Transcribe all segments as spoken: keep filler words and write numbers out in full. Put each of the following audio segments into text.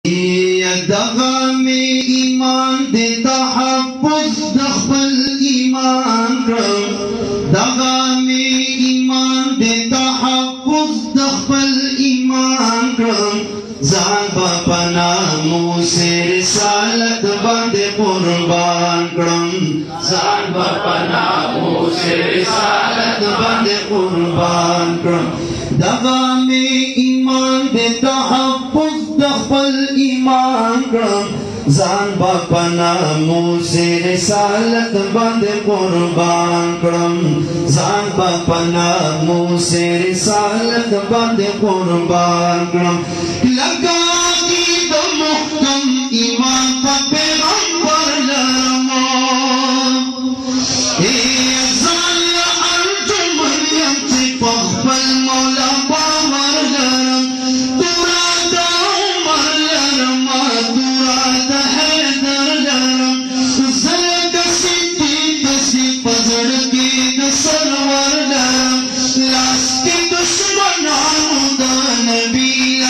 दगा में ईमान दे तहफ्फुज़ दखल ईमान करम दगा में ईमान दे तहफ्फुज़ दखल ईमान करम जान बपना मुँह से रिसालत बंदे कुर्बान करम जान बपना मुँह से रिसालत बंदे कुर्बान करम दगा में ईमान दे तहफ्फुज़ दखल ईमान करम जान बपना मुँह से रिसालत बंदे कुर्बान करम जान बपना मुँह से रिसालत बंदे कुर्बान करम लगा की तो मुहकम ईमान का पैगंबर लरमा ए ज़ालिया अर्जुन मरियम से पखबल मौला बावर लरम तुरा दा उमर लरमा तुरा दा हैदर लरम ज़लक सिद्दीक़ से पजड़ के द सरवर लरम लाश के दुश्मनां दा नबी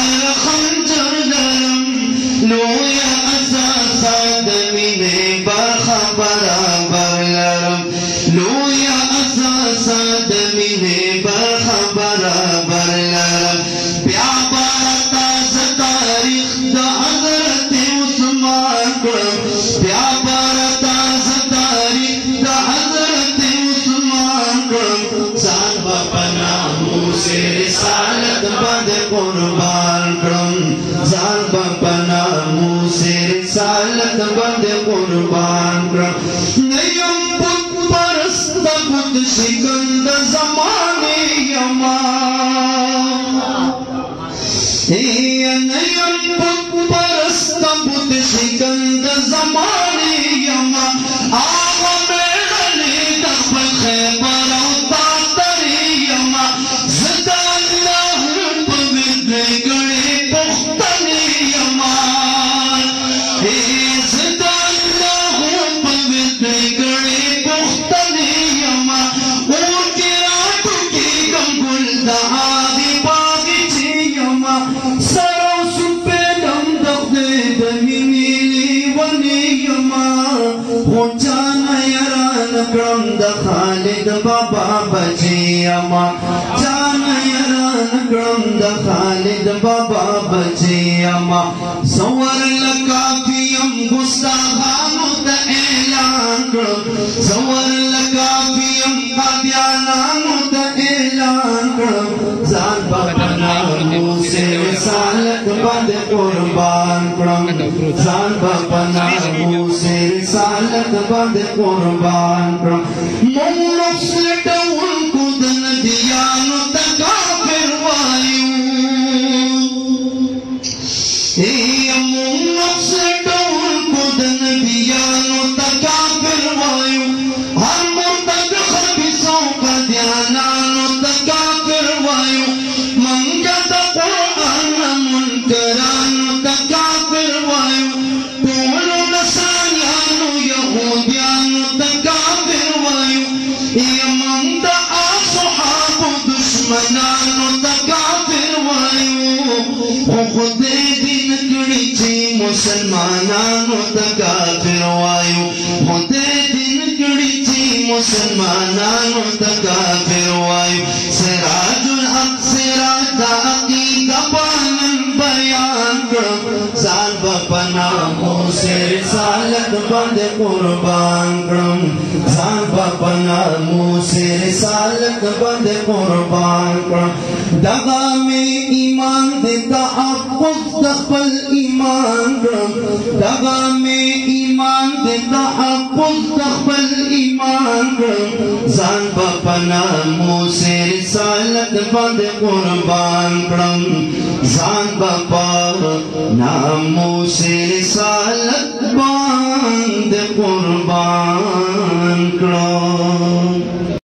लोया असासाद मिने बरखा बराबर लरम लोया असासाद मिने बरखा बराबर लरम प्याबारता ज़तारिख दा हज़रत उस्मान करम प्याबारता ज़तारिख दा हज़रत उस्मान करम जान बपना मुँह से रिसालत बंदे कुर्बान करम जान बपना मुँह से रिसालत बंदे कुर्बान करम नयम पुत परस्त पुत शिकंद ज़माने यमा नयम पुत परस्त पुत शिकंद ज़माने यमा आवा मेडले दखल खैबर उतारे यमा ज़दा अल्लाह पवित्र गणे पुख्तने यमा ज़दा अल्लाह पवित्र गणे पुख्तने यमा और के रातों के गंगुल दहादी बागीचे यमा सरों सुपे दम दख्ते दमीनी वने यमा हो जाना यारान करम द खालिद बाबा बचे यमा जाना यारान करम द खालिद बाबा बचे यमा सवर लकाफियम गुस्ताखानों द ऐलान करम सवर लकाफियम कादियानानों द ऐलान करम जान बपना मुँह से रिसालत बंदे कुर्बान करम जान बपना मुँह से रिसालत बंदे कुर्बान करम मुल्क से डउन कुदन दियानो द काफिर वायु ए मुल्क से डउन कुदन दियानो द काफिर वायु हर मुर्तद खबीसों का ध्यानानो द काफिर वायु मंगत कुरान मुनकरानो द काफिर वायु तोलो नसानियानो यहूदियानो द काफिर वायु ये मंद असहाब दुश्मनानो द काफिर वायु खुदे दिन कड़ीचे मुसलमानानो द काफिर वायु खुदे दिन कड़ीचे मुसलमानानो द काफिर वायु सिराजुल हक सिराज दा अकीदा पालन बयान करम जान बपना मुँह से रिसालत बंदे कुर्बान करम जान बपना मुँह से रिसालत बंदे कुर्बान करम दगा में ईमान दे तहफ्फुज़ दखल ईमान करम दगा में ईमान दे तहफ्फुज़ दखल ईमान करम जान बपना मुँह से रिसालत बंदे कुर्बान करम जान बपना मुँह से रिसालत